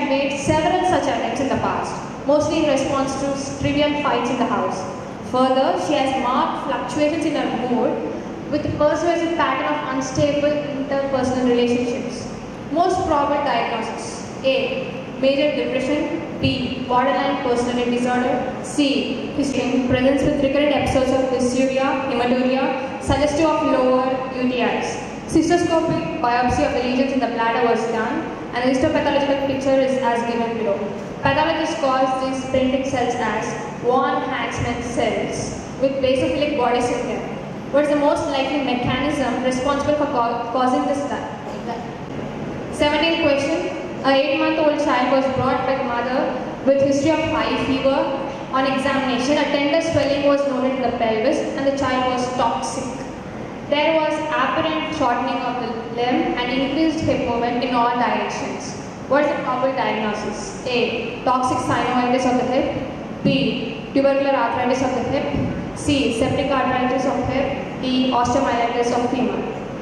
had made several such attempts in the past, mostly in response to trivial fights in the house. Further, she has marked fluctuations in her mood with a pervasive pattern of unstable interpersonal relationships. Most probable diagnosis: A. Major depression. B. Borderline personality disorder. C. History. Presence with recurrent episodes of dysuria, hematuria, suggestive of lower UTIs. Cystoscopic biopsy of the lesions in the bladder was done, and a histopathological picture is as given below. Pathologists call these spindlic cells as von Haxman cells with basophilic bodies in them. What is the most likely mechanism responsible for causing this death? 17th question. A 8-month-old child was brought by the mother with history of high fever. On examination, a tender swelling was noted in the pelvis and the child was toxic. There was apparent shortening of the limb and increased hip movement in all directions. What is the probable diagnosis? A. Toxic synovitis of the hip. B. Tubercular arthritis of the hip. C. Septic arthritis of hip. D. Osteomyelitis of femur.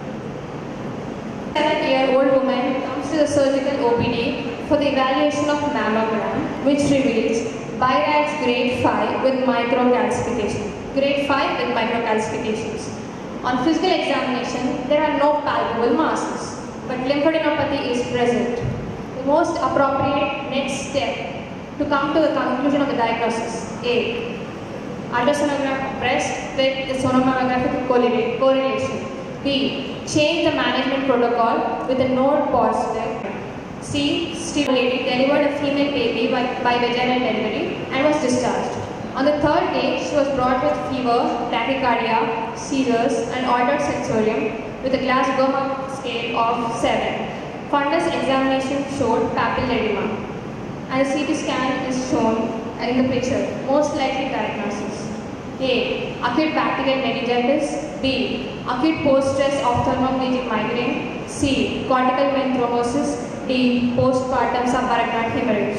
7-year-old woman comes to the surgical OPD for the evaluation of mammogram, which reveals BIRADS grade 5 with microcalcification. Grade 5 with microcalcifications. On physical examination, there are no palpable masses, but lymphadenopathy is present. The most appropriate next step to come to the conclusion of the diagnosis: A. Ultrasonograph of breast with the sonomamographic correlation. B. Change the management protocol with a node positive. C. Lady delivered a female baby by vaginal delivery and was discharged. On the third day, she was brought with fever, tachycardia, seizures, and altered sensorium with a Glasgow scale of 7. Fundus examination showed papilledema, and a CT scan is shown in the picture. Most likely diagnosis: A. Acute bacterial meningitis. B. Acute post-stress ophthalmoplegic migraine. C. Cortical vein thrombosis. D. Postpartum subarachnoid hemorrhage.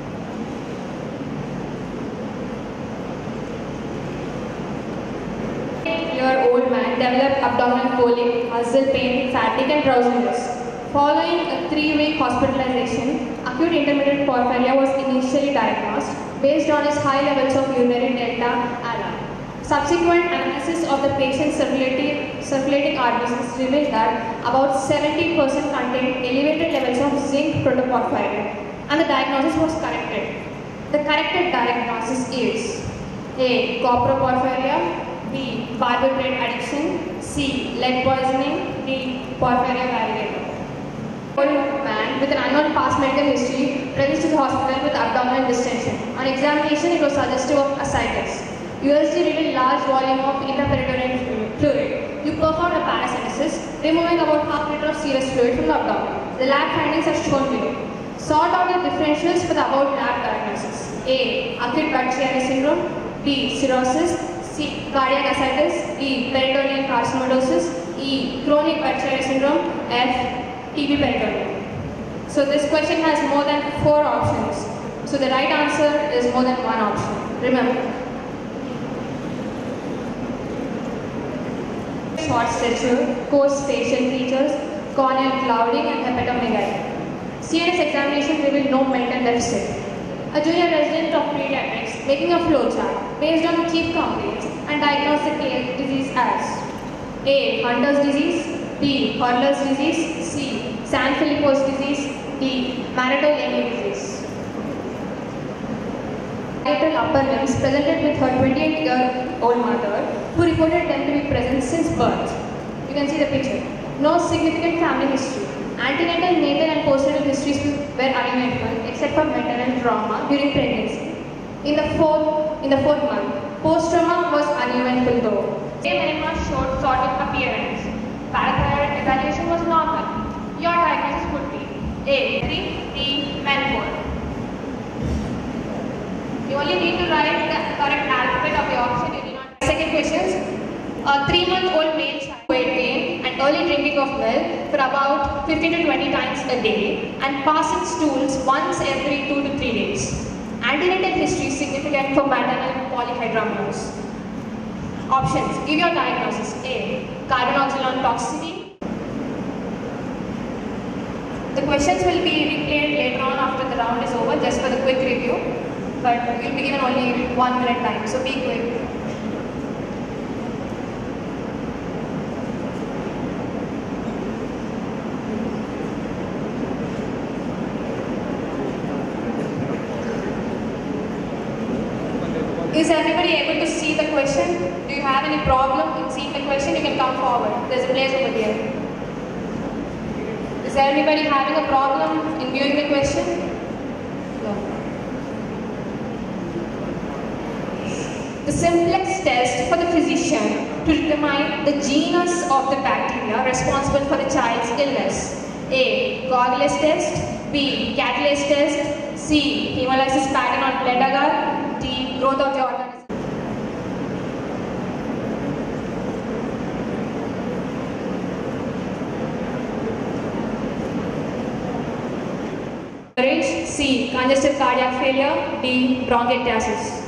Year-old man developed abdominal colic, muscle pain, fatigue, and drowsiness. Following a 3-week hospitalization, acute intermittent porphyria was initially diagnosed based on his high levels of urinary delta ALA. Subsequent analysis of the patient's circulating RBCs revealed that about 70% contained elevated levels of zinc protoporphyrin, and the diagnosis was corrected. The corrected diagnosis is: A. Coproporphyria. B. Barbiturate addiction. C. Lead poisoning. D. Porphyria variegata. Old man with an unknown past medical history presents to the hospital with abdominal distension. On examination, it was suggestive of ascites. USG revealed large volume of intraperitoneal fluid. You performed a paracentesis, removing about half liter of serous fluid from the abdomen. The lab findings are shown below. Sort out the differentials for the above lab diagnosis: A. Acute Budd-Chiari syndrome. B. Cirrhosis. C. Cardiac ascites. D. Peritoneal carcinodosis. E. Chronic Budd-Chiari syndrome. F. TB peritoneum. So this question has more than 4 options. So the right answer is more than 1 option. Remember. Short stature, coarse facial features, corneal clouding, and hepatomegaly. CNS examination revealed no mental deficit. A junior resident of pediatrics making a flowchart based on the chief complaints and diagnosed the disease as: A. Hunter's disease. B. Hurler's disease. C. Sanfilippo's disease. D. Maroteau-Yagi disease. Upper limbs presented with her 28-year-old mother, who reported them to be present since birth. You can see the picture. No significant family history. Antenatal, natal, and postnatal histories were uneventful except for maternal trauma during pregnancy. In the fourth month, post-trauma was uneventful though. Same enema showed sort of appearance. Parathyroid evaluation was normal. Your diagnosis would be: A. 3, D. menopause. You only need to write the correct alphabet of the option. You do not. Second questions. A 3-month-old male child weight gain and early drinking of milk for about 15 to 20 times a day and passing stools once every 2 to 3 days. Antenatal history is significant for maternal polyhydramnios. Options. Give your diagnosis. A. Carbenoxylon toxicity. The questions will be replayed later on after the round but you'll be given only 1 minute time, so be quick. Is everybody able to see the question? Do you have any problem in seeing the question? You can come forward. There's a place over there. Is there anybody having a problem in viewing the question? No. The simplest test for the physician to determine the genus of the bacteria responsible for the child's illness. A. Coagulase test. B. catalase test. C. Hemolysis pattern on blood agar. D. Growth of the organism. C. Congestive cardiac failure. D. Bronchiectasis.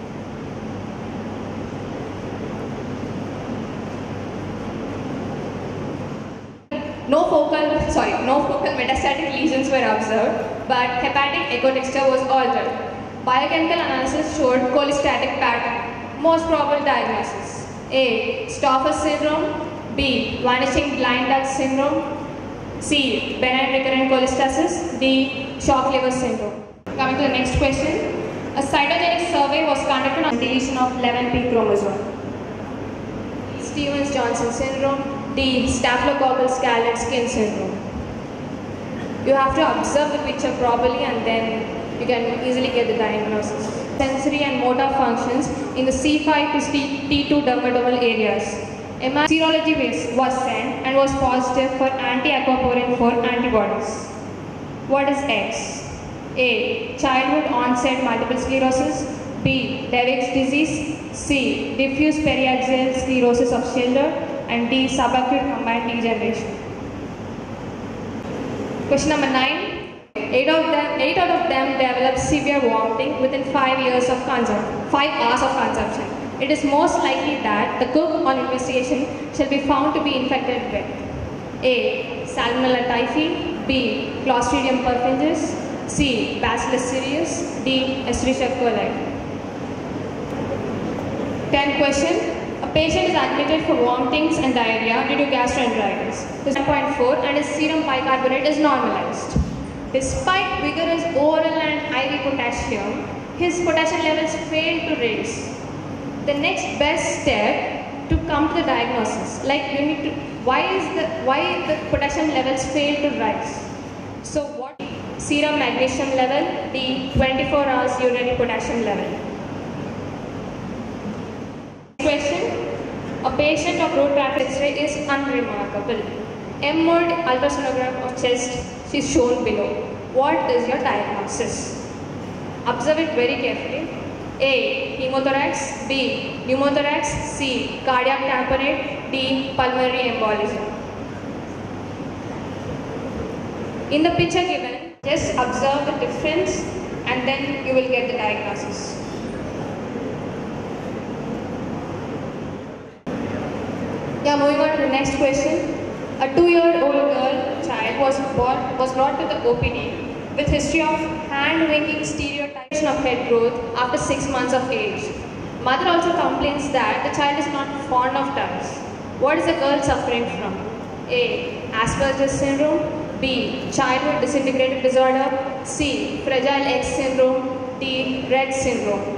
No focal metastatic lesions were observed, but hepatic echo texture was altered. Biochemical analysis showed cholestatic pattern. Most probable diagnosis. A. Stoffer syndrome. B. Vanishing blind duct syndrome. C. Benign recurrent cholestasis. D. Shock liver syndrome. Coming to the next question. A cytogenic survey was conducted on deletion of 11p chromosome. Stevens-Johnson syndrome. D. Staphylococcal scarlet skin syndrome. You have to observe the picture properly and then you can easily get the diagnosis. Sensory and motor functions in the C5 to T2 dermatomal areas. Serology was sent and was positive for anti-aquaporin 4 antibodies. What is X? A. Childhood onset multiple sclerosis. B. Devick's disease. C. Diffuse periaxial sclerosis of Schiller. And D. Subacute combined degeneration. Question number 9. 8 out of them develop severe vomiting within 5 hours of consumption. It is most likely that the cook on investigation shall be found to be infected with A. Salmonella typhi. B. Clostridium perfringens. C. Bacillus cereus. D. Escherichia coli. 10th question. A patient is admitted for vomitings and diarrhea due to gastroenteritis. His 1.4 and his serum bicarbonate is normalized. Despite vigorous oral and IV potassium, his potassium levels fail to raise. The next best step to come to the diagnosis, like you need to, why the potassium levels fail to rise. So what? Serum magnesium level, D. 24 hours urinary potassium level. Question. A patient of road traffic X-ray is unremarkable. M-mode ultrasonograph of chest is shown below. What is your diagnosis? Observe it very carefully. A. Hemothorax. B. Pneumothorax. C. Cardiac tamponade. D. Pulmonary embolism. In the picture given, just observe the difference and then you will get the diagnosis. Yeah, moving on to the next question. A 2-year-old child was brought to the OPD with history of hand-wringing stereotypes of head growth after 6 months of age. Mother also complains that the child is not fond of toys. What is the girl suffering from? A. Asperger's syndrome. B. Childhood disintegrative disorder. C. Fragile X syndrome. D. Rett syndrome.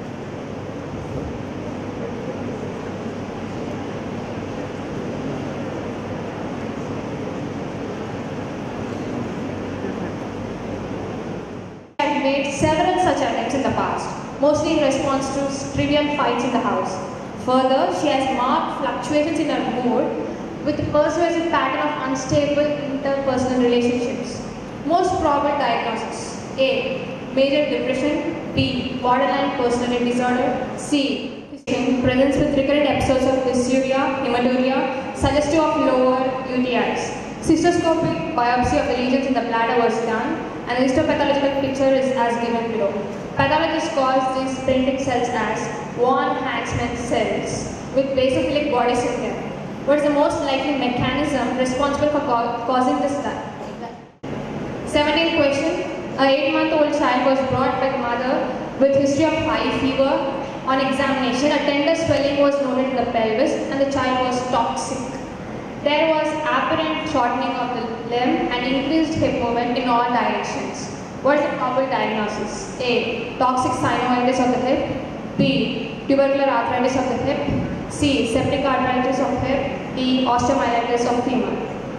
Made several such attempts in the past, mostly in response to trivial fights in the house. Further, she has marked fluctuations in her mood with a pervasive pattern of unstable interpersonal relationships. Most probable diagnosis: A. Major depression. B. Borderline personality disorder. C. Presence with recurrent episodes of dysuria, hematuria, suggestive of lower UTIs. Cystoscopic biopsy of the lesions in the bladder was done, and the histopathological picture is as given below. Pathologists call these printing cells as von Hansmann cells with basophilic bodies in them. What is the most likely mechanism responsible for causing this death? 17th question. A 8-month-old child was brought by the mother with history of high fever. On examination, a tender swelling was noted in the pelvis and the child was toxic. There was apparent shortening of the limb and increased hip movement in all directions. What is the probable diagnosis? A. Toxic synovitis of the hip. B. Tubercular arthritis of the hip. C. Septic arthritis of hip. D. Osteomyelitis of femur.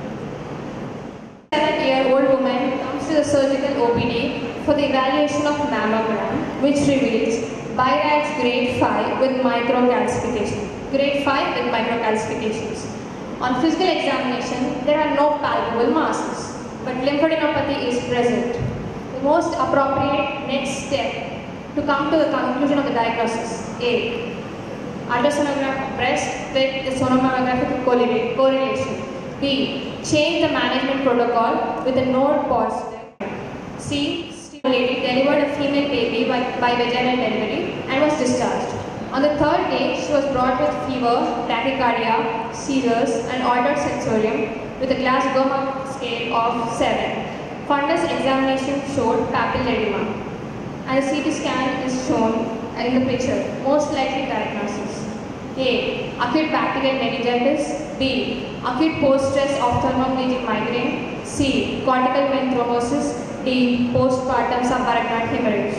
7-year-old woman comes to the surgical OPD for the evaluation of mammogram, which reveals Byrad's grade 5 with microcalcification. Grade 5 with microcalcifications. On physical examination, there are no palpable masses, but lymphadenopathy is present. The most appropriate next step to come to the conclusion of the diagnosis. A. Ultrasonograph of breast with the sonomographic correlation. B. Change the management protocol with a node positive. C. Lady delivered a female baby by vaginal delivery and was discharged. On the third day, she was brought with fever, tachycardia, seizures, and altered sensorium with a Glasgow scale of 7. Fundus examination showed papilledema, and a CT scan is shown in the picture. Most likely diagnosis: A. Acute bacterial meningitis. B. Acute post-stress ophthalmoplegic migraine. C. Cortical vein thrombosis. D. Postpartum subarachnoid hemorrhage.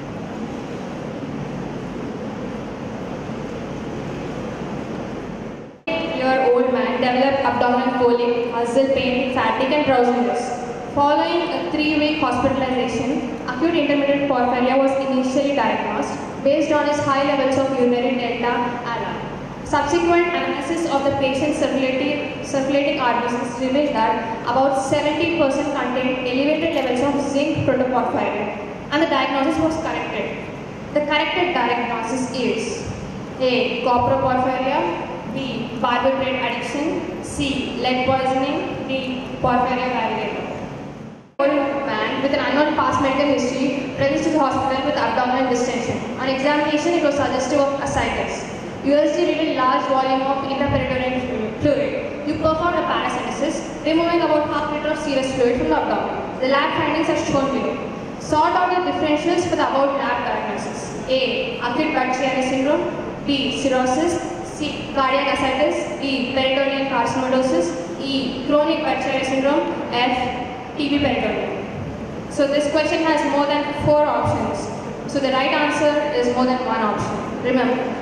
Year-old man developed abdominal colic, muscle pain, fatigue, and drowsiness. Following a 3-week hospitalization, acute intermittent porphyria was initially diagnosed based on his high levels of urinary delta Ala. Subsequent analysis of the patient's circulating RBCs revealed that about 70% contained elevated levels of zinc protoporphyrin, and the diagnosis was corrected. The corrected diagnosis is A. Coproporphyria. B. Barbiturate addiction. C. Lead poisoning. D. Porphyria variegata. Old man with an unknown past medical history presents to the hospital with abdominal distension. On examination, it was suggestive of ascites. USG revealed large volume of intraperitoneal fluid. You performed a paracentesis, removing about half liter of serous fluid from the abdomen. The lab findings are shown below. Sort out the differentials for the above lab diagnosis. A. Acute Budd-Chiari syndrome. B. Cirrhosis. C. Cardiac ascites. D. Peritoneal carcinodosis. E. Chronic Budd-Chiari syndrome. F. TB peritoneum. So this question has more than 4 options. So the right answer is more than 1 option. Remember.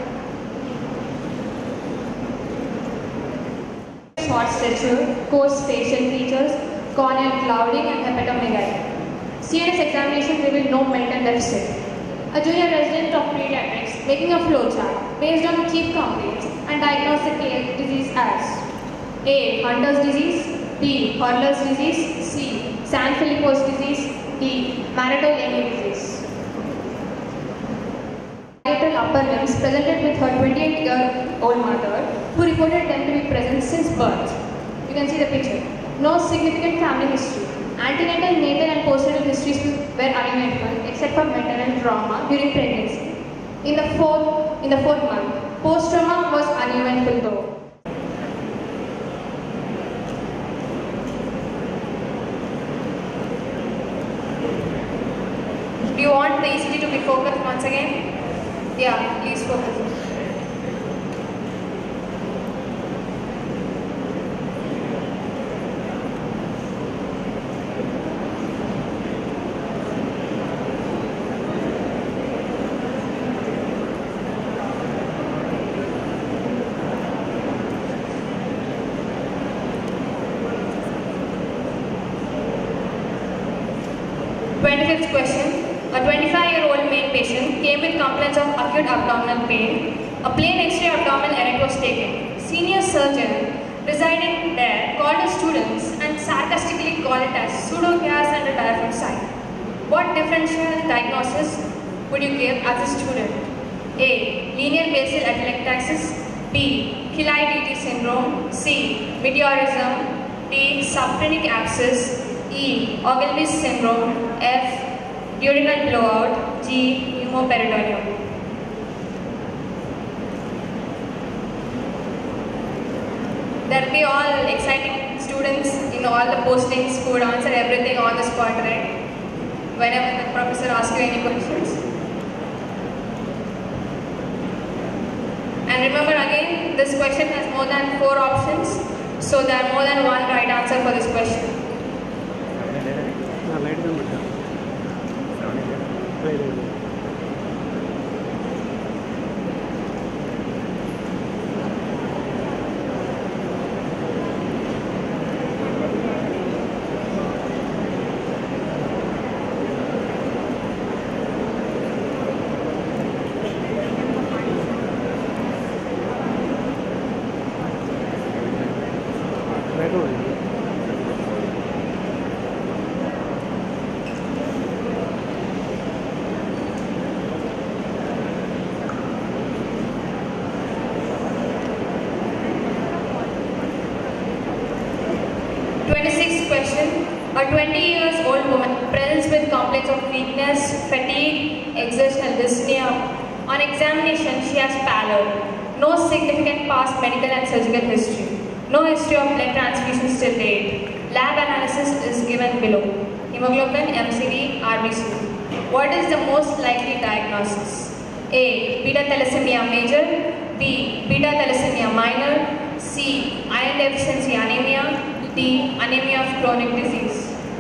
Short stature, coarse facial features, corneal clouding, and hepatomegaly. CNS examination revealed no mental deficit. A junior resident of pediatrics making a flowchart based on the chief complaints and diagnosed the disease as A. Hunter's disease. B. Horler's disease. C. Sanfilippo's disease. D. Manito-Lamy disease. Upper limbs presented with her 28-year-old mother, who reported them to be present since birth. You can see the picture. No significant family history. Antenatal, natal, and postnatal histories were uneventful except for maternal trauma during pregnancy. In the fourth month, post-trauma was uneventful though. Do you want the ECG to be focused once again? Yeah, please focus. 25th question. A 25-year-old male patient came with complaints of acute abdominal pain. A plain X-ray abdominal erect was taken. Senior surgeon residing there called his students and sarcastically called it as pseudo-gas and a diaphragm site. What differential diagnosis would you give as a student? A. Linear basal atelectasis. B. Chilaiditi syndrome. C. Meteorism. D. Subphrenic abscess. E. Ogilvy's syndrome. F. Duodenal blowout. G. Pneumoperitoneum. There will be all exciting students in all the postings who would answer everything on the spot, right? Whenever the professor asks you any questions. And remember again, this question has more than 4 options, so there are more than one right answer for this question. A 20-year-old woman presents with complaints of weakness, fatigue, exertional dyspnea. On examination, she has pallor. No significant past medical and surgical history. No history of blood transfusions till date. Lab analysis is given below. Hemoglobin, MCV, RBC. What is the most likely diagnosis? A. Beta thalassemia major. B. Beta thalassemia minor. C. Iron deficiency anemia. D. Anemia of chronic disease.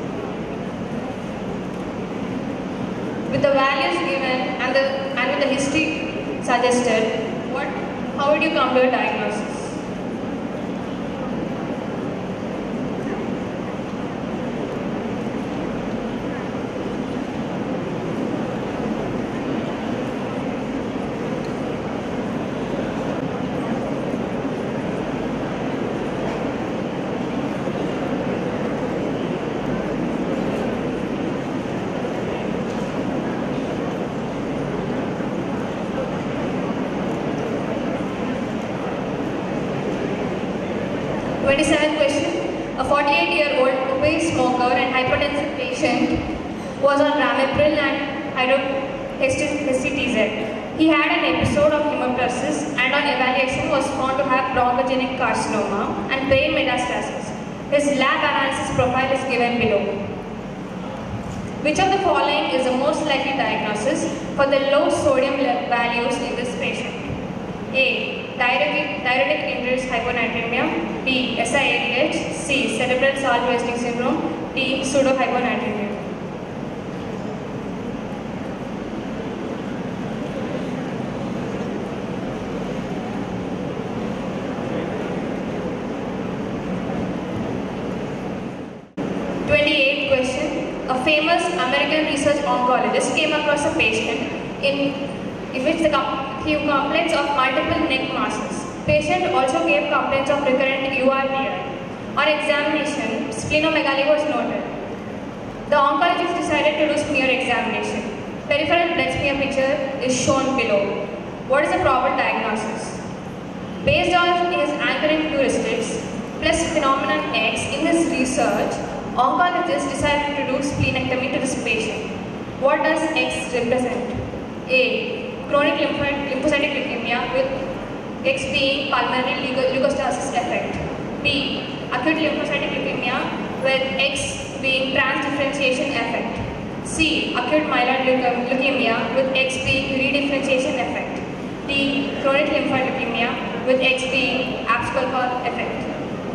With the values given and with the history suggested, how would you come to a diagnosis? A 48-year-old obese smoker and hypertensive patient was on Ramipril and hydroxytz. He had an episode of hemoptysis and on evaluation was found to have bronchogenic carcinoma and brain metastasis. His lab analysis profile is given below. Which of the following is the most likely diagnosis for the low sodium values in this patient? A. Diuretic induced hyponatremia. B. SIADH. C. Cerebral salt wasting syndrome. D. Pseudohyponatremia. A famous American research oncologist came across a patient in which he complaints of multiple neck masses. Patient also gave complaints of recurrent URDR. On examination, splenomegaly was noted. The oncologist decided to do smear examination. Peripheral blood smear picture is shown below. What is the proper diagnosis? Based on his anchoring heuristics plus phenomenon X in this research, oncologist decided to do splenectomy to this patient. What does X represent? A. Chronic lymphocytic leukemia with X being pulmonary leukostasis effect. B. Acute lymphocytic leukemia with X being transdifferentiation effect. C. Acute myeloid leukemia with X being redifferentiation effect. D. Chronic lymphoid leukemia with X being abscopal effect.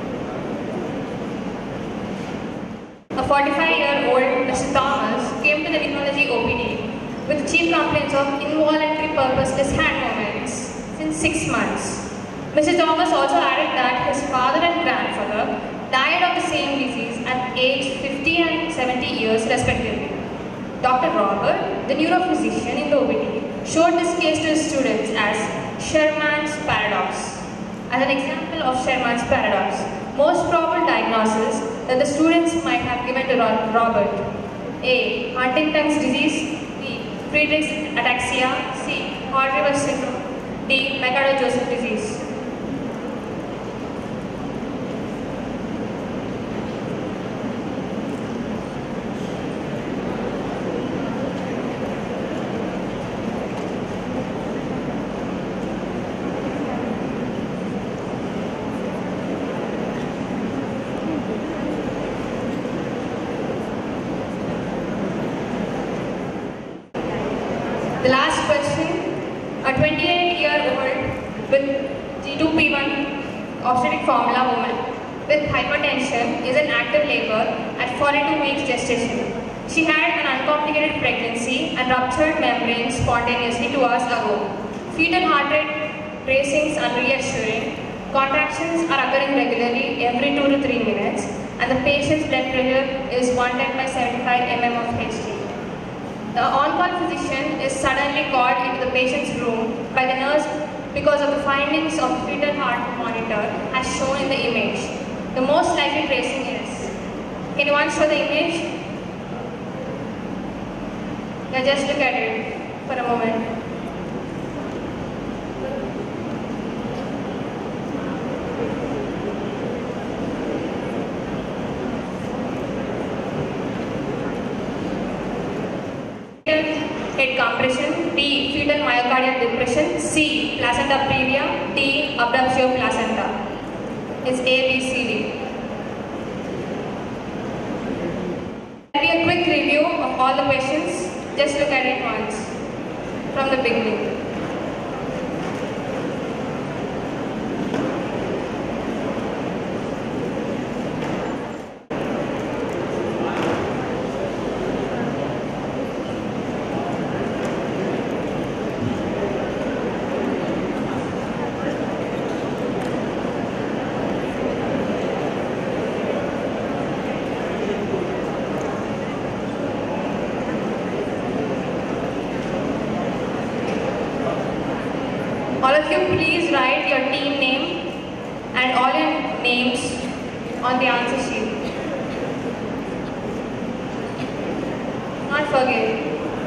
A 45-year-old Mr. Thomas came to the nephrology OPD with chief complaints of involuntary purposeless hand movements since 6 months. Mr. Thomas also added that his father and grandfather died of the same disease at age 50 and 70 years respectively. Dr. Robert, the neurophysician in the OPD, showed this case to his students as Sherman's paradox. As an example of Sherman's paradox, most probable diagnosis that the students might have given to Robert: A. Huntington's disease. B. Friedreich's ataxia. C. Hall-Rivers syndrome. D. Mercado-Joseph disease. The last question, a 28-year-old with G2P1 obstetric formula woman with hypertension is in active labor at 42 weeks gestation. She had an uncomplicated pregnancy and ruptured membrane spontaneously 2 hours ago. Fetal heart rate racings are reassuring. Contractions are occurring regularly every 2 to 3 minutes, and the patient's blood pressure is 110/75 mm of Hg. The on-call physician is suddenly called into the patient's room by the nurse because of the findings of fetal heart monitor as shown in the image. The most likely tracing is, can you once show the image? Yeah, just look at it for a moment. Head compression, D. Fetal myocardial depression, C. Placenta previa, D. Abruptio placenta. It's A, B, C, D. There will be a quick review of all the questions. Just look at it once from the beginning. All of you, please write your team name and all your names on the answer sheet. Not forget.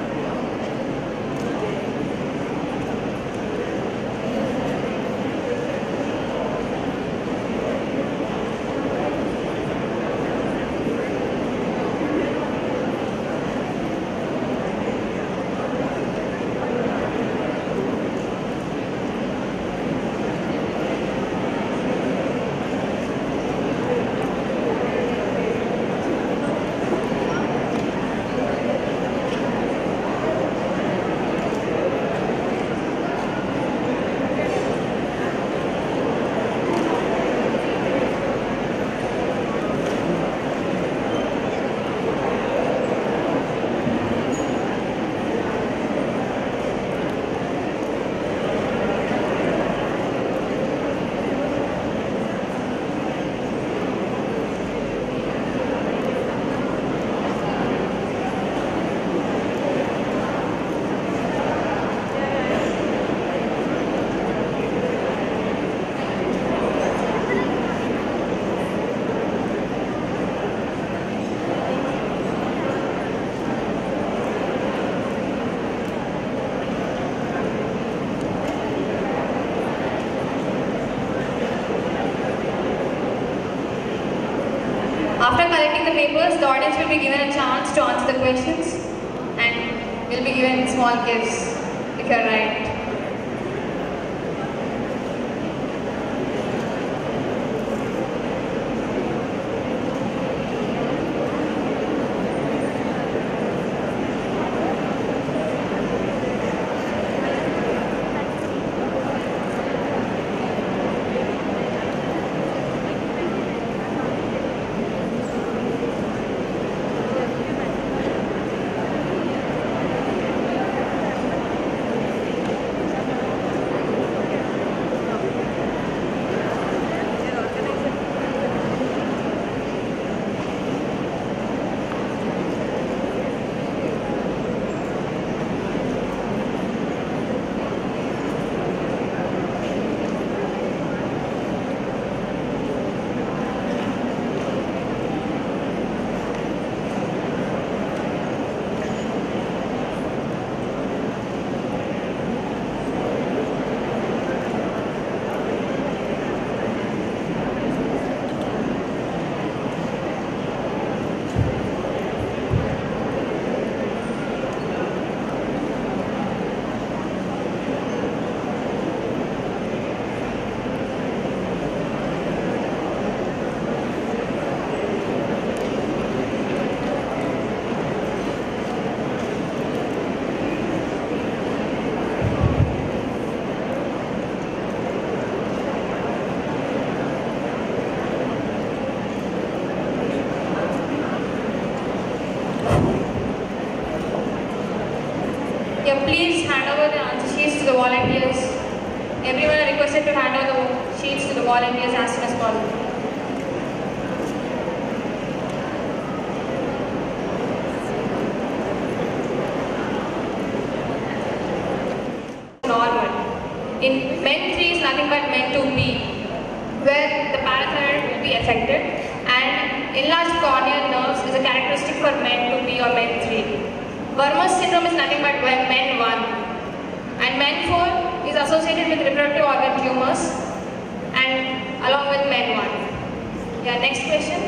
After collecting the papers, the audience will be given a chance to answer the questions and will be given small gifts if you are right. Yeah, please hand over the answer sheets to the volunteers. Everyone are requested to hand over the sheets to the volunteers as soon as possible. Normal. In men 3 is nothing but men 2B, where the parathyroid will be affected, and enlarged corneal nerves is a characteristic for men 2B or men 3. Vermeer's syndrome is nothing but men 1, and men 4 is associated with reproductive organ tumors and along with men 1. Yeah, next question.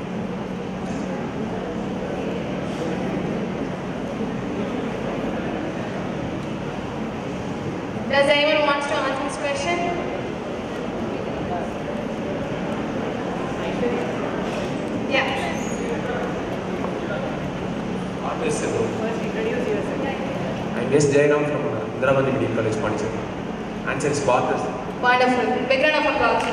Does anyone wants to answer this question? Yeah. Yes, sir. I'm S. Jayanam from Undergraduate Medical College, Pondicherry. Answer is Barthes. Wonderful. Big round of applause.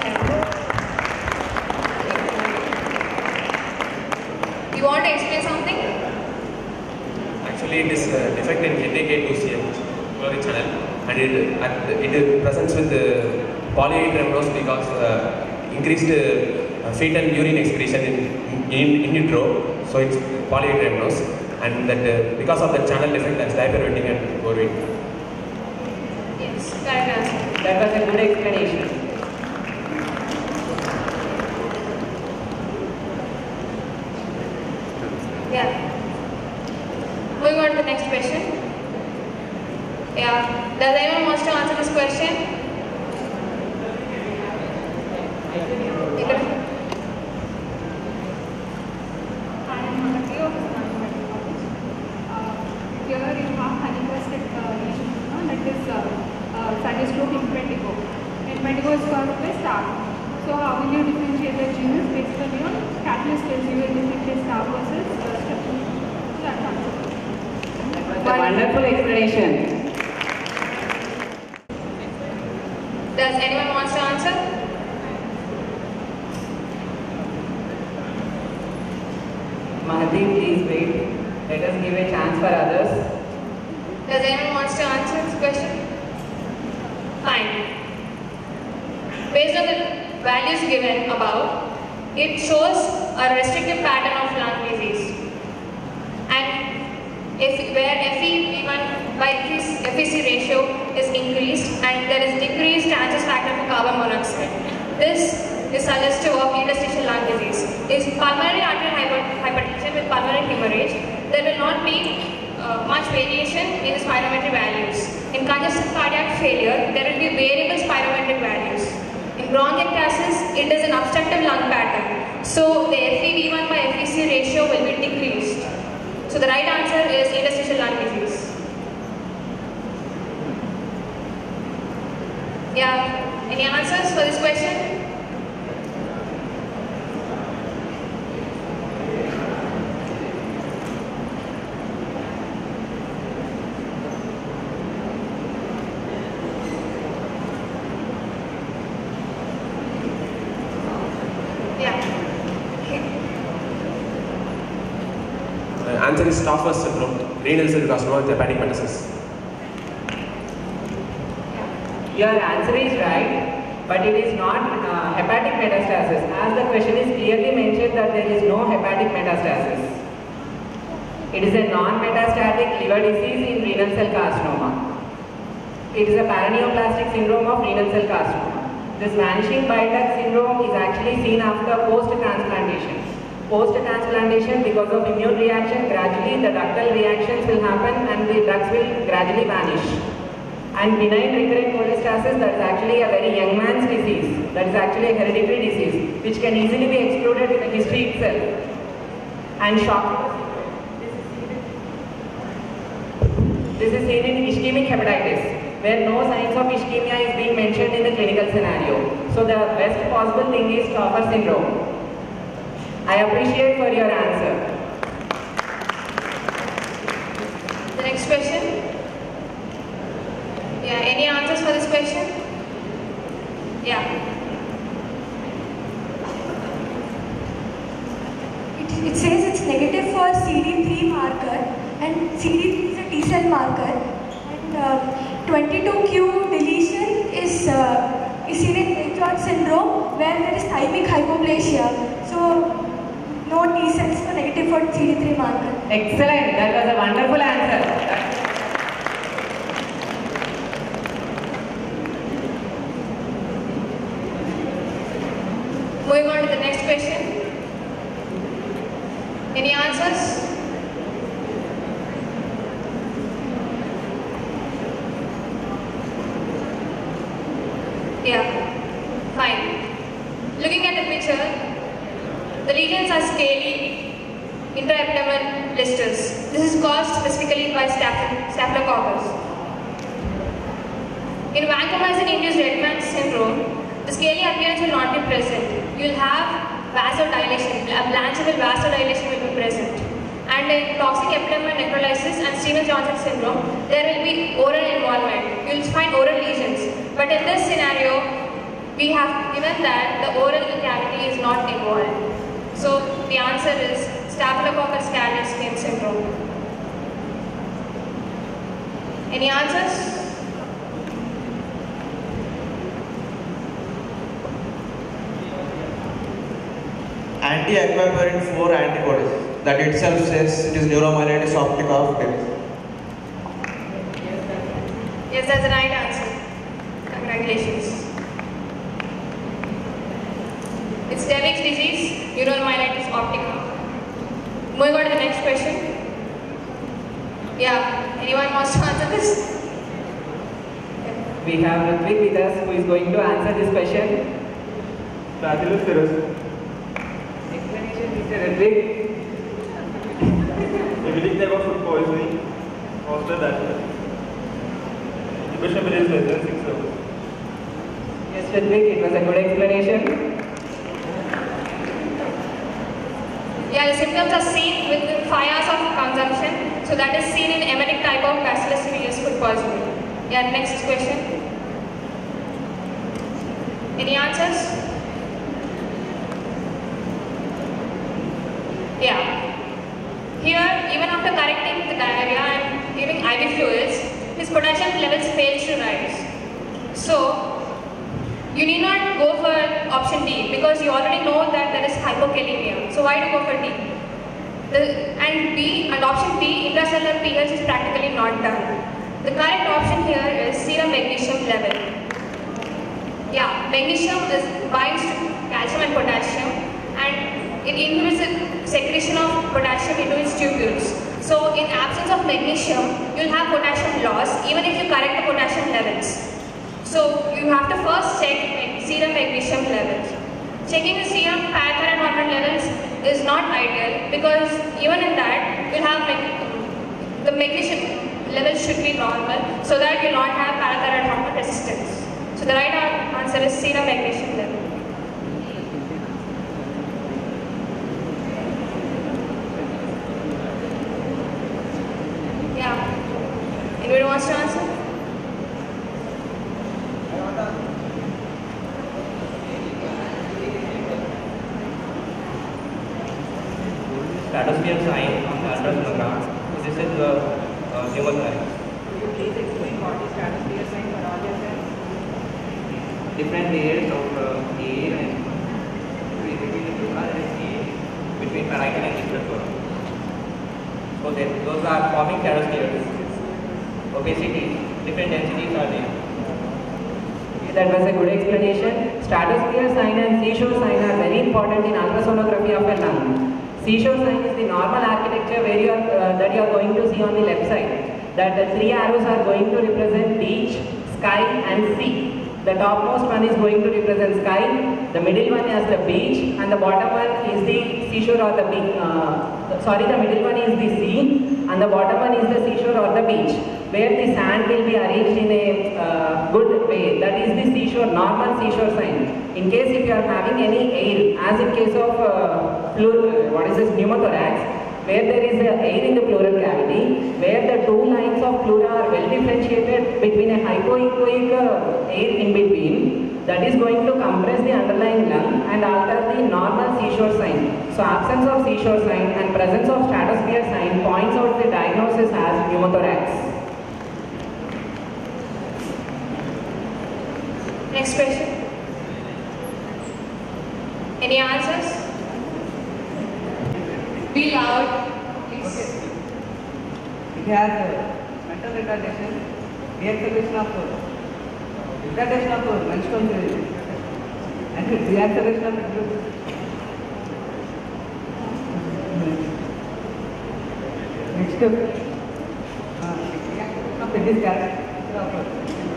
You want to explain something? Actually, it is defect in NAK2CL chloride channel, and it presents with polyhydramnose because increased fetal urine excretion in utero, so it's polyhydramnose. And that because of the channel defect, that's hyperventing and overweight. Yes, correct answer. That was a good explanation. Yeah. Moving on to the next question. Yeah. Does anyone wants to answer this question? Medico is called by star. So how will you differentiate the genus based on your catalyst tells you will differentiate star versus structure? So that's answer. A wonderful explanation. Does anyone wants to answer? Mahati, please wait. Let us give a chance for others. Does anyone wants to answer this question? Fine. Based on the values given above, it shows a restrictive pattern of lung disease. And where FeV1 by FEC ratio is increased and there is decreased chances factor for carbon monoxide. This is suggestive of interstitial lung disease. In pulmonary arterial hypertension with pulmonary hemorrhage, there will not be much variation in the spirometry values. In congestive cardiac failure, there will be variable spirometric values. In bronchiectasis, it is an obstructive lung pattern. So the FeV1 by FEC ratio will be decreased. So the right answer is interstitial lung disease. Yeah, any answers for this question? Answer is Stafford's syndrome, renal cell carcinoma with hepatic metastasis. Your answer is right, but it is not hepatic metastasis, as the question is clearly mentioned that there is no hepatic metastasis. It is a non-metastatic liver disease in renal cell carcinoma. It is a paraneoplastic syndrome of renal cell carcinoma. This vanishing bile duct syndrome is actually seen after post-transplantation. Post-transplantation, because of immune reaction, gradually the ductal reactions will happen and the ducts will gradually vanish. And benign recurrent cholestasis, that is actually a very young man's disease. That is actually a hereditary disease, which can easily be excluded in the history itself. And shock. This is seen in ischemic hepatitis, where no signs of ischemia is being mentioned in the clinical scenario. So the best possible thing is Stafford syndrome. I appreciate for your answer. The next question. Yeah, any answers for this question? Yeah. It says it's negative for CD3 marker and CD3 is a T cell marker. 22q deletion is seen in Bicklot syndrome where there is thymic hypoplasia. So, no T cells, so negative for CD3 marker. Excellent. That was a wonderful answer. Moving on to the next question. Any answers? Yeah, fine. Looking at the picture, the lesions are scaly intraabdominal blisters. This is caused specifically by staphylococcus. In vancomycin-induced Redman syndrome, the scaly appearance will not be present. You will have vasodilation, a blanchable vasodilation will be present. And in toxic epidermal necrolysis and Stevens-Johnson syndrome, there will be oral involvement. You will find oral lesions. But in this scenario, we have given that the oral cavity is not involved. So the answer is Staphylococcus scalded skin syndrome. Any answers? Anti-aquaporin 4 antibodies. That itself says it is neuromyelitis optica of Davis. Yes, that's the right answer. Congratulations. It's Davick's disease, neuromyelitis optica. Moving on to the next question. Yeah, anyone wants to answer this? We have Ritvik with us who is going to answer this question. Bacillus cereus. Explanation, Mr. Ritvik. Everything type of food poisoning caused by bacillus. Incubation period is less than 6 hours. Yes, Ritvik, it was a good explanation. Yeah, the symptoms are seen within 5 hours of consumption. So that is seen in emetic type of bacillus cereus food poisoning. Yeah, next question. Any answers? Yeah. Here, even after correcting the diarrhea and giving IV fluids, his potassium levels fail to rise. So, you need not go for option D because you already know that there is hypokalemia. So why do you go for D? And option B, intracellular pH is practically not done. The correct option here is serum magnesium level. Yeah, magnesium binds to calcium and potassium and it inhibits the secretion of potassium into its tubules. So in absence of magnesium, you will have potassium loss even if you correct the potassium levels. So you have to first check serum magnesium levels. Checking the serum parathyroid hormone levels is not ideal because even in that, you'll have the magnesium levels should be normal so that you will not have parathyroid hormone resistance. So the right answer is serum magnesium level. Yeah. Anybody wants to answer? Stratosphere sign on the ultrasonograph. This is the pneumothorax. Could you please explain what is stratosphere sign for all your friends? Different layers of air and between parietal and distal thorax. So those are forming stratospheres. Obesity, different densities are there. That was a good explanation. Stratosphere sign and seashore sign are very important in ultrasonography of a lung. Seashore sign is the normal architecture where that you are going to see on the left side. That the 3 arrows are going to represent beach, sky and sea. The topmost one is going to represent sky, the middle one is the beach and the bottom one is the seashore or the beach. The middle one is the sea and the bottom one is the seashore or the beach, where the sand will be arranged in a good way. That is the seashore, normal seashore sign. In case if you are having any air, as in case of pneumothorax, where there is air in the pleural cavity, where the 2 lines of pleura are well differentiated between a hypoechoic air in between, that is going to compress the underlying lung and alter the normal seashore sign. So absence of seashore sign and presence of stratosphere sign points out the diagnosis as pneumothorax. Next question. Any answers? Be loud, please. Okay. It has mental retardation, reacceleration of menstrual period, and reacceleration of reproduction. Next step. Reacceleration of this character of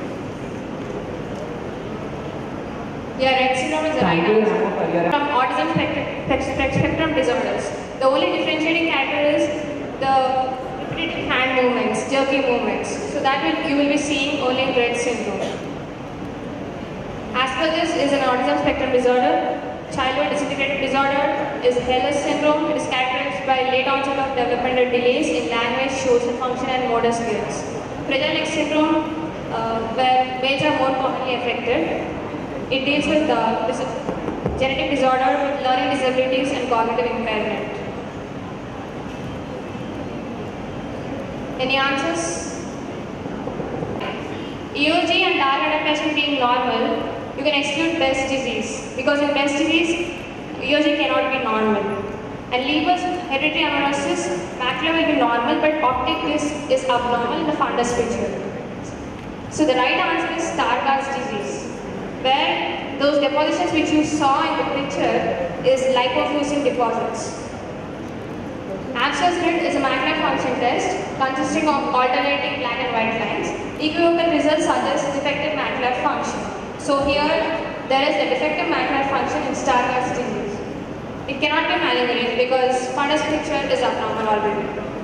Yeah, Rett syndrome is the right answer. From autism spectrum disorders. The only differentiating character is the repetitive hand movements, jerky movements. So that you will be seeing only in Rett syndrome. Asperger's is an autism spectrum disorder. Childhood disintegrative disorder is Heller's syndrome. It is characterized by late onset of developmental delays in language, social function, and motor skills. Fragile X syndrome, where males are more commonly affected. It deals with genetic disorder with learning disabilities and cognitive impairment. Any answers? EOG and dark adaptation being normal, you can exclude Best's disease because in Best's disease, EOG cannot be normal. And Leber's hereditary amaurosis, macula will be normal, but optic is abnormal in the fundus picture. So the right answer is Stargardt's disease, where those depositions which you saw in the picture is lipofuscin deposits. Abscess grid is a macular function test consisting of alternating black and white lines. Equivocal results suggest defective macular function. So here there is a defective macular function in Stargardt's disease. It cannot be malingering because fundus picture is abnormal already.